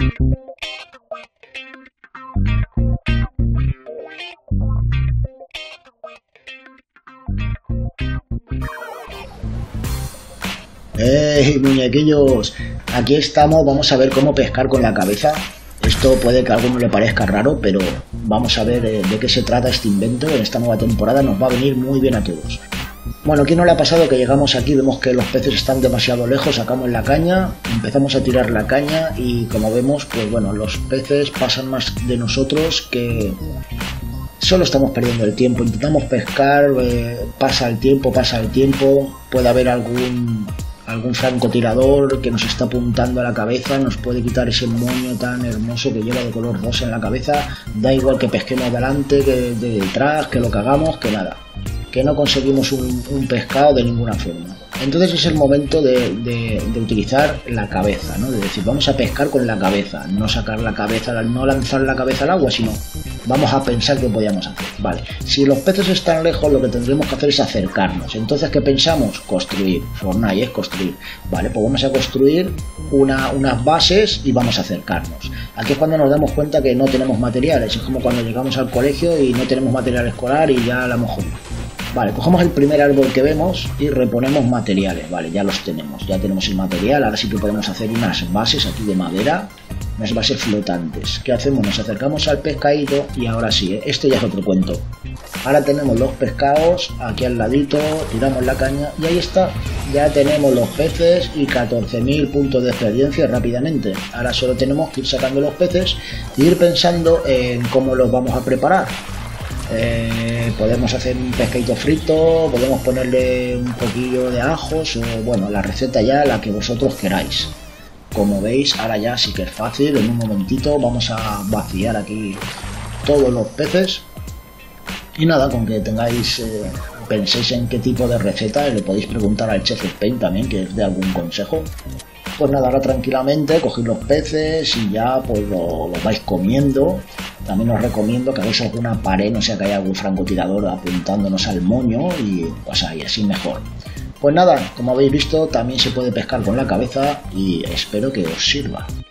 ¡Hey, muñequillos! Aquí estamos, vamos a ver cómo pescar con la cabeza. Esto puede que a alguno le parezca raro, pero vamos a ver de qué se trata este invento. En esta nueva temporada nos va a venir muy bien a todos. Bueno, ¿quién no le ha pasado que llegamos aquí, vemos que los peces están demasiado lejos, sacamos la caña, empezamos a tirar la caña y como vemos, pues bueno, los peces pasan más de nosotros que... Solo estamos perdiendo el tiempo, intentamos pescar, pasa el tiempo, puede haber algún francotirador que nos está apuntando a la cabeza, nos puede quitar ese moño tan hermoso que lleva de color rosa en la cabeza, da igual que pesquemos delante, que de detrás, que lo que hagamos, que nada, que no conseguimos un pescado de ninguna forma. Entonces es el momento de utilizar la cabeza, ¿no? De decir, vamos a pescar con la cabeza, no sacar la cabeza, no lanzar la cabeza al agua, sino vamos a pensar qué podíamos hacer. Vale, si los peces están lejos, lo que tendremos que hacer es acercarnos. Entonces, ¿qué pensamos? Construir. Fortnite es construir. Vale, pues vamos a construir unas bases y vamos a acercarnos. Aquí es cuando nos damos cuenta que no tenemos materiales. Es como cuando llegamos al colegio y no tenemos material escolar y ya la hemos jodido. Vale, cogemos el primer árbol que vemos y reponemos materiales. Vale, ya los tenemos, ya tenemos el material. Ahora sí que podemos hacer unas bases aquí de madera, unas bases flotantes. ¿Qué hacemos? Nos acercamos al pescadito y ahora sí, esto ya es otro cuento. Ahora tenemos los pescados aquí al ladito, tiramos la caña y ahí está. Ya tenemos los peces y 14.000 puntos de experiencia rápidamente. Ahora solo tenemos que ir sacando los peces e ir pensando en cómo los vamos a preparar. Podemos hacer un pescadito frito, podemos ponerle un poquillo de ajos o bueno, la receta ya la que vosotros queráis. Como veis, ahora ya sí que es fácil. En un momentito vamos a vaciar aquí todos los peces y nada, con que tengáis penséis en qué tipo de receta, le podéis preguntar al chef Spain también, que es de algún consejo. Pues nada, ahora tranquilamente cogéis los peces y ya pues lo vais comiendo. También os recomiendo que hagáis alguna pared, no sea que haya algún francotirador apuntándonos al moño y pues ahí, así mejor. Pues nada, como habéis visto, también se puede pescar con la cabeza y espero que os sirva.